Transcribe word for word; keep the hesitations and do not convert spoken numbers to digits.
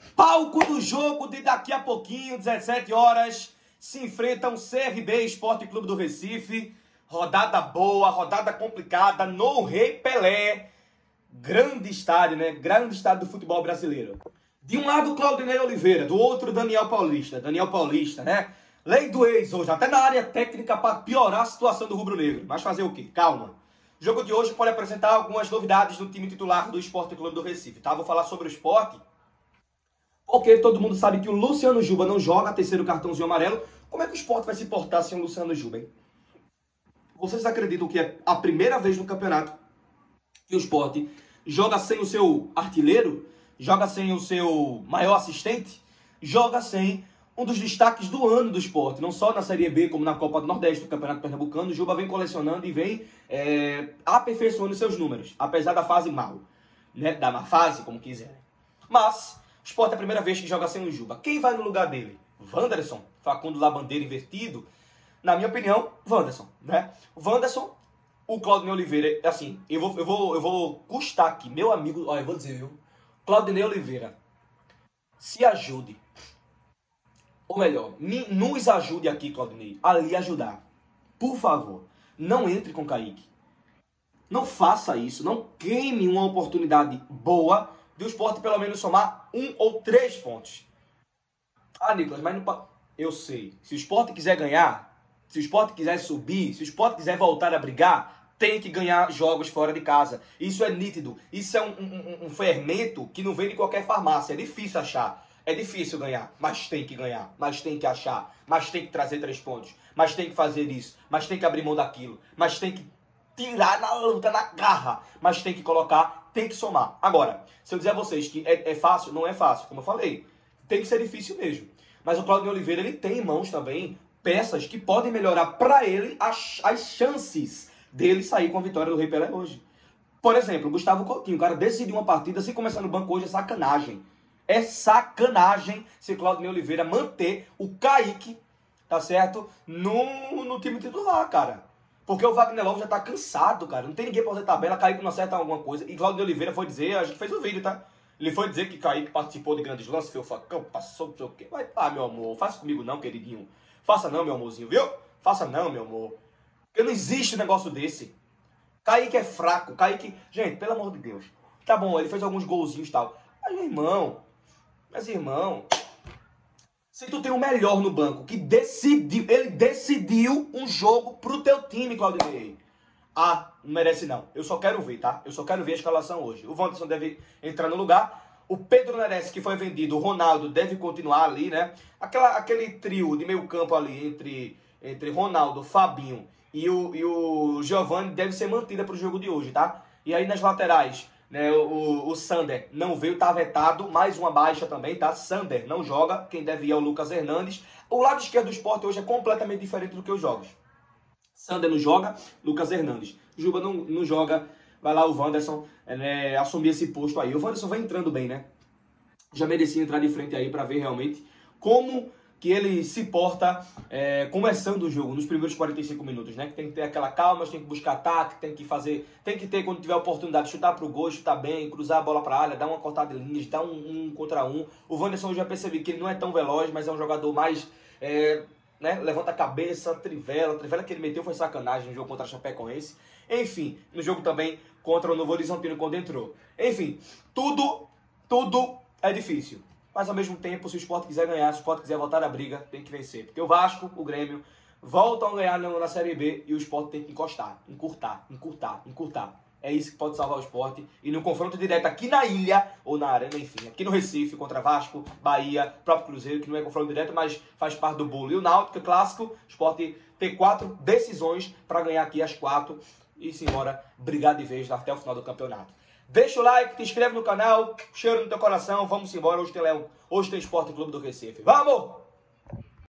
Palco do jogo de daqui a pouquinho, dezessete horas, se enfrentam C R B Esporte Clube do Recife. Rodada boa, rodada complicada, no Rei Pelé. Grande estádio, né? Grande estádio do futebol brasileiro. De um lado, Claudinei Oliveira, do outro, Daniel Paulista. Daniel Paulista, né? Lei do ex hoje, até na área técnica para piorar a situação do rubro-negro. Mas fazer o quê? Calma. O jogo de hoje pode apresentar algumas novidades no time titular do Esporte Clube do Recife, tá? Vou falar sobre o Esporte, porque todo mundo sabe que o Luciano Juba não joga, terceiro cartãozinho amarelo. Como é que o Esporte vai se portar sem o Luciano Juba, hein? Vocês acreditam que é a primeira vez no campeonato que o Esporte joga sem o seu artilheiro, joga sem o seu maior assistente, joga sem um dos destaques do ano do Esporte, não só na Série B, como na Copa do Nordeste, do Campeonato Pernambucano? O Juba vem colecionando e vem é, aperfeiçoando seus números, apesar da fase mal, né? Da má fase, como quiserem. Mas o Esporte é a primeira vez que joga sem o Juba. Quem vai no lugar dele? Wanderson, Facundo Labandeira invertido? Na minha opinião, Wanderson, né? O Wanderson, o Claudinei Oliveira, assim, eu vou, eu vou, eu vou custar aqui, meu amigo, olha, eu vou dizer, viu? Claudinei Oliveira, se ajude. Ou melhor, me, nos ajude aqui, Claudinei, a lhe ajudar. Por favor, não entre com Kaique. Não faça isso, não queime uma oportunidade boa de o Esporte pelo menos somar um ou três pontos. Ah, Nicolas, mas não... Eu sei, se o Esporte quiser ganhar, se o Esporte quiser subir, se o Esporte quiser voltar a brigar, tem que ganhar jogos fora de casa. Isso é nítido. Isso é um, um, um fermento que não vem de qualquer farmácia. É difícil achar. É difícil ganhar. Mas tem que ganhar. Mas tem que achar. Mas tem que trazer três pontos. Mas tem que fazer isso. Mas tem que abrir mão daquilo. Mas tem que tirar na luta, na garra. Mas tem que colocar, tem que somar. Agora, se eu dizer a vocês que é, é fácil, não é fácil. Como eu falei, tem que ser difícil mesmo. Mas o Claudinei Oliveira, ele tem em mãos também peças que podem melhorar para ele as, as chances dele sair com a vitória do Rei Pelé hoje. Por exemplo, o Gustavo Coutinho, o cara decidiu uma partida, se começar no banco hoje é sacanagem. É sacanagem se Claudinei Oliveira manter o Kaique, tá certo, no, no time titular, cara. Porque o Wagner Love já tá cansado, cara. Não tem ninguém pra fazer tabela, Kaique não acerta alguma coisa. E Claudinei Oliveira foi dizer, a gente fez o vídeo, tá? Ele foi dizer que Kaique participou de grandes lances, foi o facão, passou, não sei o quê. Vai, ah, meu amor, faça comigo não, queridinho. Faça não, meu amorzinho, viu? Faça não, meu amor. Porque não existe um negócio desse. Kaique é fraco. Kaique... Gente, pelo amor de Deus. Tá bom, ele fez alguns golzinhos e tal. Mas, meu irmão... Mas, irmão... Se tu tem o melhor no banco, que decidiu... Ele decidiu um jogo pro teu time, Claudinei. Ah, não merece não. Eu só quero ver, tá? Eu só quero ver a escalação hoje. O Wanderson deve entrar no lugar... O Pedro Neres, que foi vendido, o Ronaldo deve continuar ali, né? Aquela, aquele trio de meio campo ali entre, entre Ronaldo, Fabinho e o, e o Giovani deve ser mantida para o jogo de hoje, tá? E aí nas laterais, né? O, o Sander não veio, tá vetado, mais uma baixa também, tá? Sander não joga, quem deve ir é o Lucas Hernandes. O lado esquerdo do Sport hoje é completamente diferente do que os jogos. Sander não joga, Lucas Hernandes. Juba não, não joga. Vai lá o Wanderson né, assumir esse posto aí. O Wanderson vai entrando bem, né? Já merecia entrar de frente aí para ver realmente como que ele se porta é, começando o jogo, nos primeiros quarenta e cinco minutos, né? Que tem que ter aquela calma, tem que buscar ataque, tem que fazer... Tem que ter, quando tiver a oportunidade, chutar pro gol, chutar bem, cruzar a bola pra área, dar uma cortada de linhas, dar um, um contra um. O Wanderson eu já percebi que ele não é tão veloz, mas é um jogador mais... É, né? Levanta a cabeça, trivela. A trivela que ele meteu foi sacanagem no jogo contra a Chapecoense. Enfim, no jogo também contra o Novo Horizontino quando entrou. Enfim, tudo, tudo é difícil. Mas ao mesmo tempo, se o Sport quiser ganhar, se o Sport quiser voltar à briga, tem que vencer. Porque o Vasco, o Grêmio, voltam a ganhar na Série B e o Sport tem que encostar, encurtar, encurtar, encurtar. É isso que pode salvar o Sport. E no confronto direto aqui na ilha, ou na arena, enfim, aqui no Recife, contra Vasco, Bahia, próprio Cruzeiro, que não é confronto direto, mas faz parte do bolo. E o Náutico, é clássico, o Sport tem quatro decisões para ganhar aqui as quatro e se embora brigar de vez até o final do campeonato. Deixa o like, te inscreve no canal, cheiro no teu coração, vamos embora. Hoje tem Leão, hoje tem Esporte Clube do Recife. Vamos!